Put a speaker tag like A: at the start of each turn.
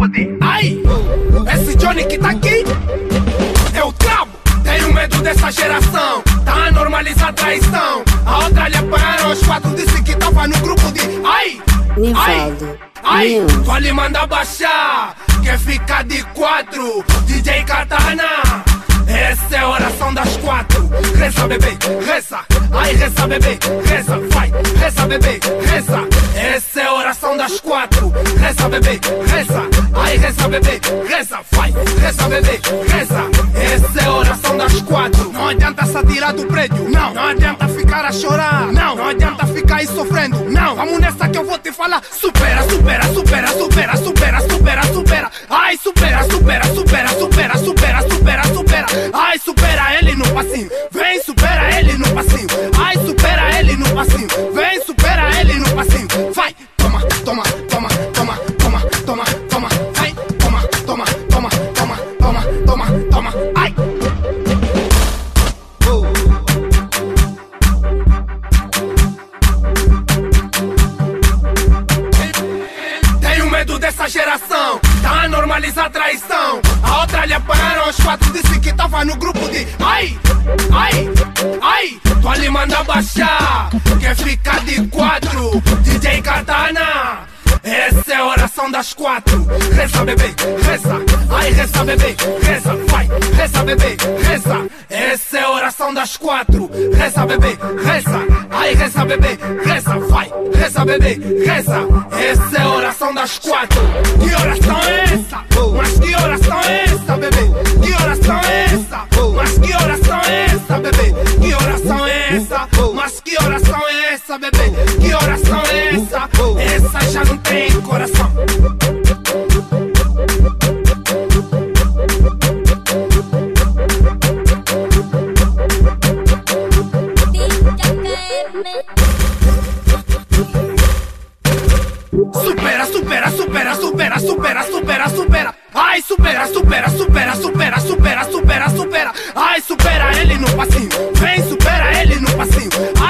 A: de...
B: Ai, esse Johnny que tá aqui é o Cabo. Tenho medo dessa geração, tá a normalizar traição. A outra lhe apanharam os quatro, disse que tava no grupo de... Ai,
C: Nivaldo,
B: ai, tu ali manda baixar, quer ficar de quatro, DJ Katana. Essa é a oração das quatro. Reza, bebê, reza. Ai, reza, bebê, reza. Vai, reza, bebê, reza. Essa é a oração das quatro. Reza, bebê, reza. Ai, reza, bebê, reza. Vai, reza, bebê, reza. Essa é a oração das quatro. Não adianta se atirar do prédio. Não, não adianta ficar a chorar. Não, não adianta ficar aí sofrendo. Não, vamos nessa que eu vou te falar. Supera, supera, supera, supera, supera, supera, supera. Ai, supera, supera, supera, supera, supera, supera, supera. Ai, supera ele no passinho. Vem, supera ele no passinho. Ai, supera ele no passinho. Vem, supera ele no passinho. Vai, toma, toma, toma, toma, toma, toma, toma. Vai, toma, toma, toma, toma, toma, toma, toma. Ai. Tenho medo dessa geração, tá a normalizar traição. A outra lhe apanharam os quatro, disse que tava no grupo de... Ai, ai, ai, tu ali manda baixar, quer ficar de quatro, DJ Katana. Essa é a oração das quatro. Reza, bebê, reza. Ai, reza, bebê, reza. Vai, reza, bebê, reza. Essa é a oração das quatro. Reza, bebê, reza. Ai, reza, bebê, reza. Vai, reza, bebê, reza. Essa é a oração das quatro. Que oração é essa? Mas que oração é essa, bebê? Que oração é essa? Mas que oração é essa, bebê? Que oração é essa? Mas que oração é essa, bebê? Que oração é essa? Essa já não tem coração. Supera, supera, supera, supera, supera, supera, supera. Ai, supera, supera, supera, supera, supera, supera, supera. Ai, supera ele no passinho. Vem, supera ele no passinho. Ai,